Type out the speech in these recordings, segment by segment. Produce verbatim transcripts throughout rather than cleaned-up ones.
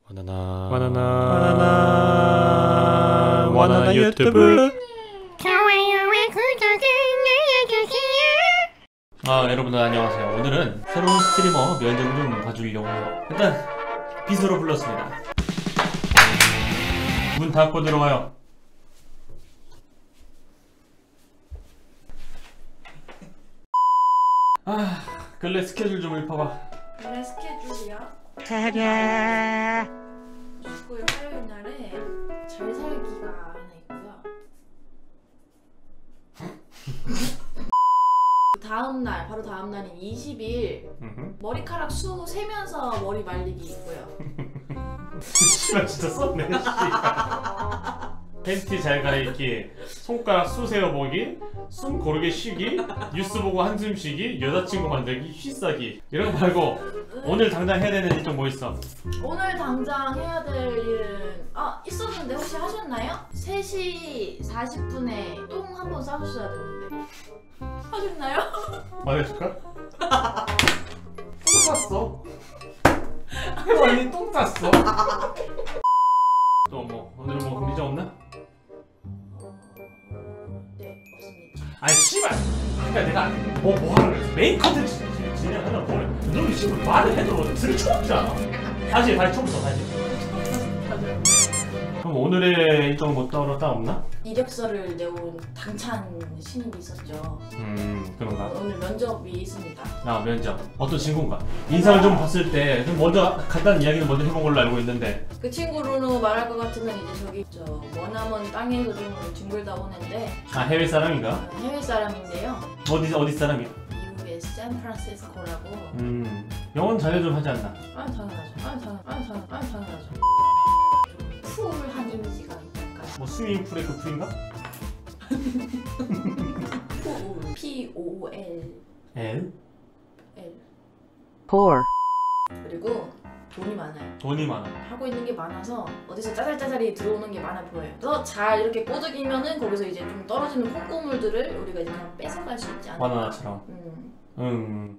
바나나 바나나 바나나 바나나 유튜브. 좋아요와 구독을 눌러주세요. 아 여러분들 안녕하세요. 오늘은 새로운 스트리머 면접 좀 봐주려고 해요. 일단 비서로 불렀습니다. 문 닫고 들어와요. 아 근래 스케줄 좀 읽어봐. 원래 스케줄이야? 차례. 축구일 화요일 날에 잘 살기가 하나 있고요. 다음 날, 바로 다음 날인 이십 일 머리카락 수 세면서 머리 말리기 있고요. 씨발 진짜 썼네. 씨. 팬티 잘 갈아입기, 손가락 수 세어보기, 숨 고르게 쉬기, 뉴스 보고 한숨 쉬기, 여자친구 만들기, 휘싸기 이런 거 말고 오늘 당장 해야 되는 일정 뭐 있어? 오늘 당장 해야 될 일은 아 있었는데 혹시 하셨나요? 세 시 사십 분에 똥 한 번 싸주셔야 되는데 하셨나요? 말해줄까? 똥 쌌어. 언니 똥 쌌어. 또 뭐 오늘 뭐 문제 없나? 네 없습니다. 아이 씨발! 그러니까 내가 뭐 뭐하는 거야? 메인 컨텐츠 진행하려고 뭐래? 너는 지금 말을 해도 들을 줄 없잖아. 다시 다시 처음부터 다시. 그럼 오늘의 일정은 뭐 따로 따로 없나? 이력서를 내온 당찬 신입이 있었죠. 음 그런가? 오늘 면접이 있습니다. 아 면접 어떤 친구인가? 인상을 좀 봤을 때 그럼 먼저 간단한 이야기는 먼저 해본 걸로 알고 있는데 그 친구로 말할 것 같으면 이제 저기 저 머나먼 땅에서 좀 뒹굴다 오는데 아 해외 사람인가? 해외 사람인데요. 어디 어디 사람이야? 미국의 샌프란시스코라고. 음 영어는 자유 좀 하지 않나? 아 당연하죠. 아 당연, 아 당연, 아 당연하죠. 좀 쿨한 이미지가 있달까. 뭐 스위밍풀의 그 풀인가? 쿨. P O L L? L. Poor. 그리고 돈이 많아요. 돈이 많아. 하고 있는 게 많아서 어디서 짜잘짜잘이 들어오는 게 많아 보여요. 그래서 잘 이렇게 꼬드기면은 거기서 이제 좀 떨어지는 콩고물들을 우리가 이제 그냥 뺏어갈 수 있지 않을까. 바나나처럼. 음. 음.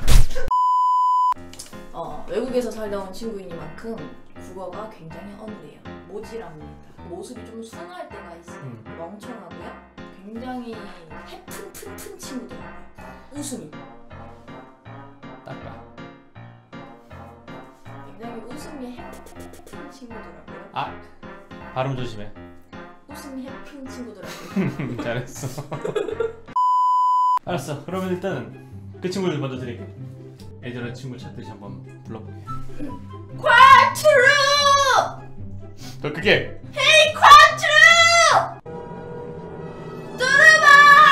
어, 외국에서 살다 온 친구이니만큼 국어가 굉장히 어눌해요. 모질합니다. 모습이 좀 숭할 때가 있어요. 음. 멍청하고요. 굉장히 해픈푼푼 친구더라고요. 웃음이. 닦아. 굉장히 웃음이 해픈 친구더라고요. 아 발음 조심해. 웃음이 해픈 친구더라고요. 잘했어. 알았어. 그러면 일단 그 친구를 먼저 드릴게. 예전에 친구 찾듯이 한번 불러볼게. 콰트루! 더 크게. 헤이 콰트루! 뚜르바!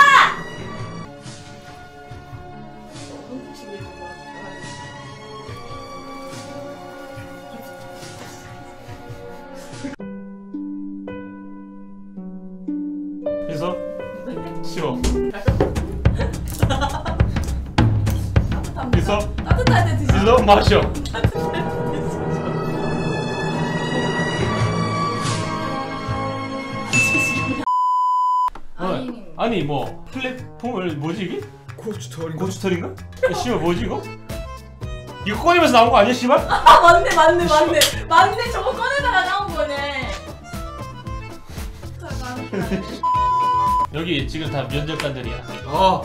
한국식 얘기 그래서 쉬워. 그래서 따뜻할 때 드시죠. 그래서 마셔. 아니 어, 아니 뭐 플랫폼을 뭐지 이게? 고추털인가? 고추털인가? 야, 씨발 뭐지 이거? 이거 꺼내면서 나온 거 아니야 씨발? 아 맞네 맞네 맞네 맞네 저거 꺼내다가 나온 거네. 여기 지금 다 면접관들이야. 아,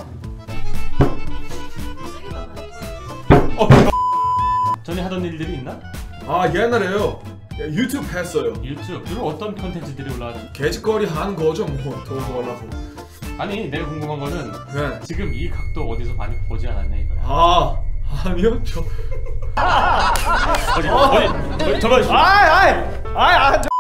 세게 봐봐요. 어. 전에 하던 일들이 있나? 아 옛날에요. 유튜브 했어요. 유튜브 주로 어떤 컨텐츠들이 올라가지? 개짓거리 하는 거죠, 뭐. 돈 벌라고. 아니 내가 궁금한 거는 네. 지금 이 각도 어디서 많이 보지 않았냐 이거야. 아, 아니요, 저. 어디 어디 어디 저거 아이, 아이, 아이, 아, 저.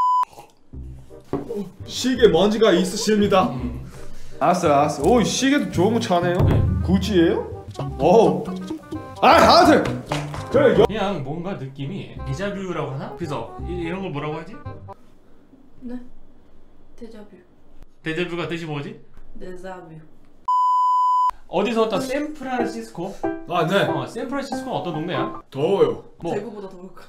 시계 먼지가 있으십니다. 알았어, 알았어. 오, 시계도 좋은 거 차네요. 구찌예요? 오. 아, 하여튼. 그래, 여. 그냥 뭔가 느낌이 데자뷰라고 하나? 그래서 이, 이런 걸 뭐라고 하지? 네. 데자뷰. 데자뷰가 뜻이 뭐지? 데자뷰. 어디서 왔다? 샌프란시스코? 아, 네. 어 샌프란시스코는 어떤 동네야? 더워요. 뭐 대구보다 더울까?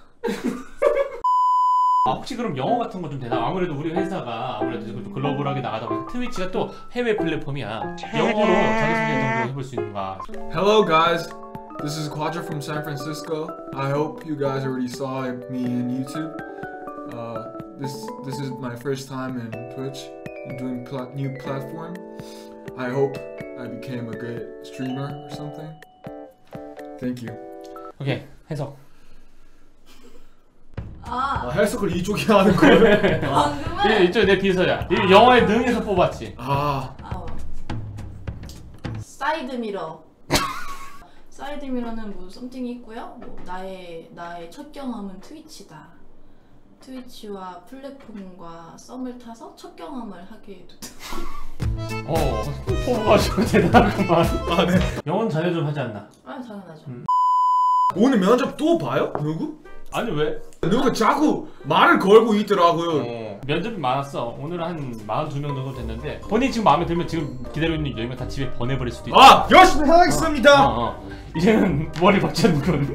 아, 혹시 그럼 영어 같은 거 좀 되나? 아무래도 우리 회사가 아무래도 좀 글로벌하게 나가다 보니까 트위치가 또 해외 플랫폼이야. 영어로 자기소개 정도 해볼 수 있는가? Hello, guys. This is Quadra from San Francisco. I hope you guys already saw me in YouTube. Uh, this this is my first time in Twitch and doing pla new platform. I hope I became a good streamer or something. Thank you. 오케이 해석. 아 아, 해석을 이쪽이 하는 거예요? 방금은 이쪽 내 비서야. 이 영화의 능에서 뽑았지. 아, 아, 사이드 미러. 사이드 미러는 뭐 썸띵이 있고요. 뭐 나의 나의 첫 경험은 트위치다. 트위치와 플랫폼과 썸을 타서 첫 경험을 하게 됐다. 어, 포부가 좀 대단하구만. 아 네. 영어는 자네 좀 하지 않나? 아 당연하죠. 음. 오늘 면접 또 봐요? 누구? 아니 왜? 누가 자꾸 말을 걸고 있더라고요. 어, 면접이 많았어. 오늘 한 사십이 명 정도 됐는데 본인이 지금 마음에 들면 지금 기다리고 있는 열 명 다 집에 보내버릴 수도 있어. 아, 열심히 하겠습니다. 어, 어. 이제는 머리 박쳤군.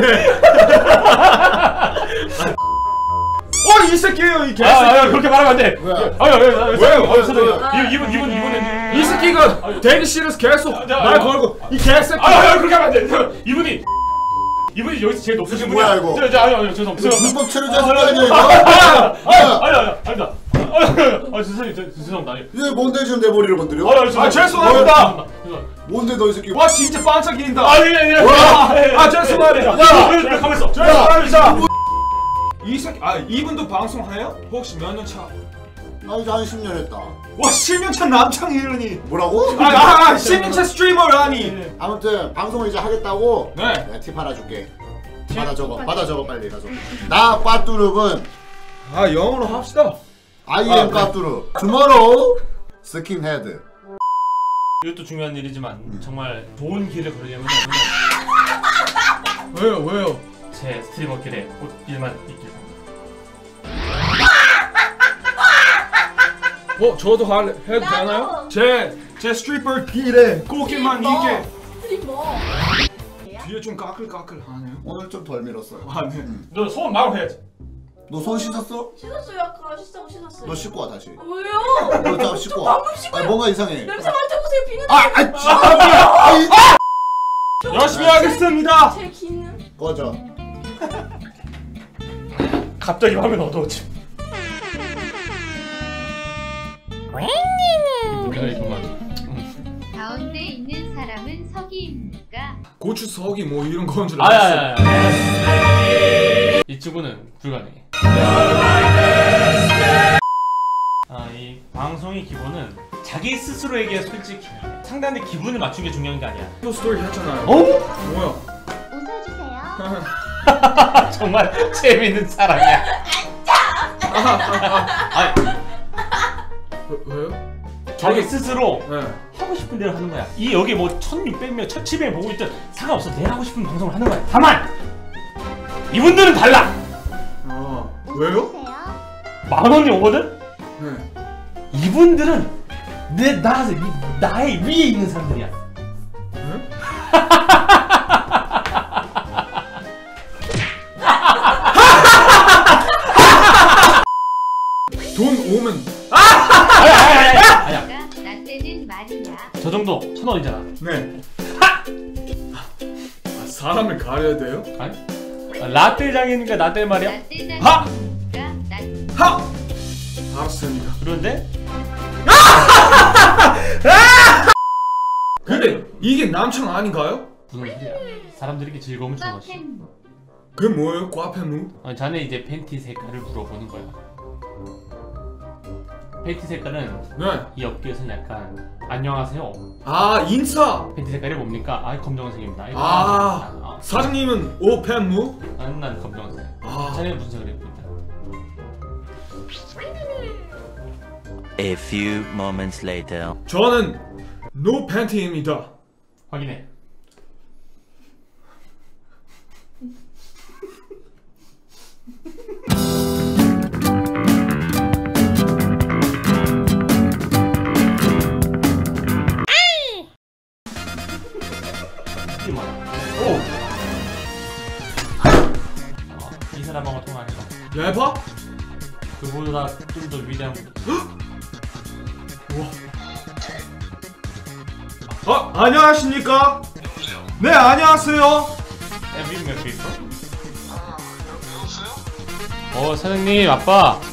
어, 이 새끼예요, 이 개새끼. 아, 아, 그렇게 말하면 안 돼. 왜? 아유, 아유, 아유, 왜요? 아유, 선생님. 이분, 이분, 이분은 이 새끼가 대기 실에서 계속 아, 자, 말 아, 걸고 이 개새끼. 아유, 아유, 그렇게 하면 안 돼. 이분이 이분이 여기서 제일 높으신 분이야. 뭐야, 이거? 저, 저, 아유, 아유, 죄송합니다. 불법 체류자 아, 소리 아유, 아니에요? 아유, 야! 아유, 아유, 아유, 아닙니다. 아유, 아유, 아유, 죄송해요, 저- 죄송합니다. 아유, 얘 뭔데 지금 내 머리를 건드려? 아유, 죄송합니다. 아, 죄송합니다. 죄송합니다. 뭔데 너 이 새끼? 와, 진짜 반짝인다. 아, 예, 예, 예. 와, 예, 예. 아, 죄송합니다. 야, 야, 야, 가만 있어. 죄송합니다. 이 새끼, 아, 이분도 방송해요? 혹시 몇 년 차? 나 이제 한 십 년 했다. 와, 십 년 차 남창 이러니. 뭐라고? 아, 아, 아, 십 년 차 스트리머라니. 아무튼 방송을 이제 하겠다고 네. 내가 팁 하나 줄게. 받아 적어. 받아 적어 빨리 가서. 나 빠뚜룩은 아, 영어로 합시다. I am 아, 네. 빠뚜룩. Tomorrow 스킨헤드. 이것도 중요한 일이지만 정말 좋은 길을 걸으려면 왜요, 왜요? 제 스트리머 길에 꽃길만 있길 어, 저도 할 해도 나도. 되나요? 제, 제 스트리퍼 길에 꽃길만 이게 스트리머. 뒤에 좀 까끌까끌하네요. 오늘 좀 덜 밀었어요. 아, 네. 너 소원 말고 해야지. 너 손 씻었어? 씻었어요 아까 씻자고 씻었어요. 너 씻고 와 다시. 아, 왜요? 너 잠깐 씻고 와. 방금 씻고 아니 뭔가 이상해. 냄새 맡아보세요 비누. 아, 아, 진짜. 아, 열심히 하겠습니다. 제 기는. 꺼져. 갑자기 화면 어두워지. 그만. 가운데 있는 사람은 서기입니까? 고추 석이 뭐 이런 건 줄 알았어. 아야야야. 이 친구는 불가능해. 아, 이 방송의 기본은 자기 스스로에게 솔직히 상대한테 기분을 맞춘 게 중요한 게 아니야. 또 스토리 했잖아요. 어? 뭐야? 웃어주세요. 정말 재밌는 사람이야. 아니, 왜, 왜요? 자기 스스로 네. 하고 싶은 대로 하는 거야. 이 여기 뭐 천육백 명, 천칠백 명 보고 있든 상관없어. 내가 하고 싶은 방송을 하는 거야. 다만 이분들은 달라. 아, 왜요? 웃어주세요. 만 원이 오거든. 네. 이분들은 내 나, 나의 위에 있는 사람들이야. 응? 돈 오면 아야, 아야, 아야, 아야. 나 때는 말이야. 저 정도 천 원이잖아. 네. 아, 사람을 가려야 돼요? 아니? 아, 라떼장이니까 라떼 말이야. 나 때는 하! 나 하! 알았습니다. 그런데 근데 이게 남창 아닌가요? 무슨 소리야? 사람들에게 즐거움을 주는 것이. 팬 그게 뭐예요? 과페무? 어, 자네 이제 팬티 색깔을 물어보는 거야. 팬티 색깔은 네. 이 업계에서는 약간 안녕하세요. 아, 인사. 팬티 색깔이 뭡니까? 아, 검정색입니다. 이거 아, 아, 사장님은 오페무? 난, 난 검정색. 아. 자네는 무슨 색을 입고 있다? A few moments later. 저는 노 팬티입니다. 확인해. 오! 어, 이 사람하고 통화해봐. 예봐? 그보다 좀 더 위대한 분. 어, 안녕하십니까? 네, 안녕하세요. 야, 미국 몇 개 있어? 어, 사장님, 아빠.